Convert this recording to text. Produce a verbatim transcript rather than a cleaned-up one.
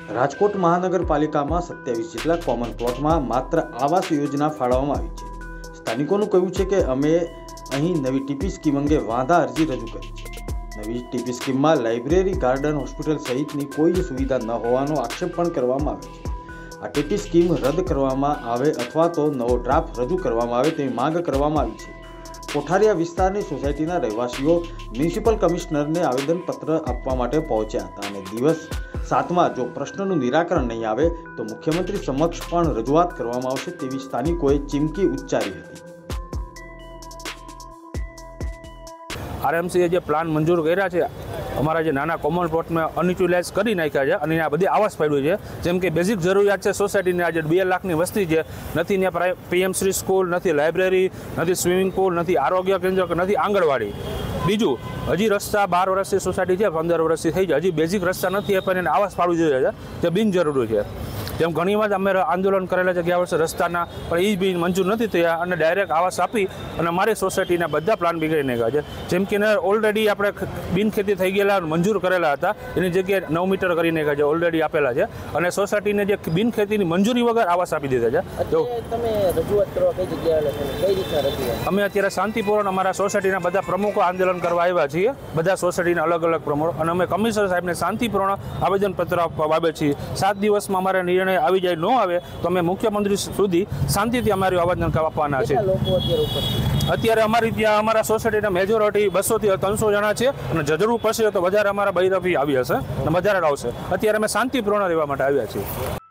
રાજકોટ મહાનગરપાલિકામાં સત્યાવીસ જેટલા કોમન પ્લોટમાં માત્ર આવાસ યોજના ફાળવવામાં આવી છે। સ્થાનિકોનું કહેવું છે કે અમે અહીં નવી ટીપી સ્કીમ અંગે વાંધા અરજી રજૂ કરી છે। નવી ટીપી સ્કીમમાં લાઇબ્રેરી, ગાર્ડન, હોસ્પિટલ સહિતની કોઈ સુવિધા ન હોવાનો આક્ષેપ પણ કરવામાં આવ્યો છે। આ ટીપી સ્કીમ રદ કરવામાં આવે અથવા તો નવો ડ્રાફ્ટ રજૂ કરવામાં આવે તેવી માંગ કરવામાં આવી છે। કોઠારિયા વિસ્તારની સોસાયટીના રહેવાસીઓ મ્યુનિસિપલ કમિશનરને આવેદનપત્ર આપવા માટે પહોંચ્યા હતા અને દિવસ સાતમાં જો પ્રશ્નનું નિરાકરણ નહીં આવે તો મુખ્યમંત્રી સમક્ષ પણ રજૂઆત કરવામાં આવશે તેવી સ્થાનિકોએ ચીમકી ઉચ્ચારી હતી। આરએમસીએ જે પ્લાન મંજૂર કર્યા છે અમારા જે નાના કોમન પ્લોટમાં અનયુટિલાઇઝ કરી નાખ્યા છે અને આ બધી આવાસ પડ્યું છે, જેમ કે બેઝિક જરૂરિયાત છે સોસાયટીની। આજે બે લાખની વસ્તી છે, નથી ત્યાં પીએમશ્રી સ્કૂલ, નથી લાઇબ્રેરી, નથી સ્વિમિંગ પુલ, નથી આરોગ્ય કેન્દ્ર, નથી આંગણવાડી। બીજું, હજી રસ્તા બાર વર્ષથી સોસાયટી છે, પંદર વર્ષથી થઈ જાય, હજી બેઝિક રસ્તા નથી પણ એને આવાસ પાડવી જોઈએ છે જે બિનજરૂરી છે। જેમ ઘણી વાર અમે આંદોલન કરેલા છે ગયા વર્ષે રસ્તાના, પણ એ બી મંજૂર નથી થયા અને ડાયરેક્ટ આવાસ આપી અને અમારી સોસાયટીના બધા પ્લાન બિગડી નાખ્યા છે। જેમ કે ઓલરેડી આપણે બિનખેતી થઈ ગયેલા મંજૂર કરેલા હતા, એની જગ્યાએ નવ મીટર કરી નાખ્યા છે, ઓલરેડી આપેલા છે અને સોસાયટીને જે બિનખેતીની મંજૂરી વગર આવાસ આપી દીધા છે। અમે અત્યારે શાંતિપૂર્ણ અમારા સોસાયટીના બધા પ્રમુખો આંદોલન કરવા આવ્યા છીએ, બધા સોસાયટીના અલગ અલગ પ્રમુખ, અને અમે કમિશનર સાહેબને શાંતિપૂર્ણ આવેદનપત્ર આપવા આવે છીએ। સાત દિવસમાં અમારે નિર્ણય આવી જાય, ન આવે તો અમે મુખ્યમંત્રી સુધી શાંતિથી અમારી આવેદન આપવાના છે। અત્યારે અમારી ત્યાં અમારા સોસાયટીના મેજોરિટી બસો થી ત્રણસો જણા છે અને જરૂર પડશે તો વધારે અમારા બૈરવી આવી હશે અને વધારે આવશે। અત્યારે અમે શાંતિપૂર્ણ રહેવા માટે આવ્યા છીએ।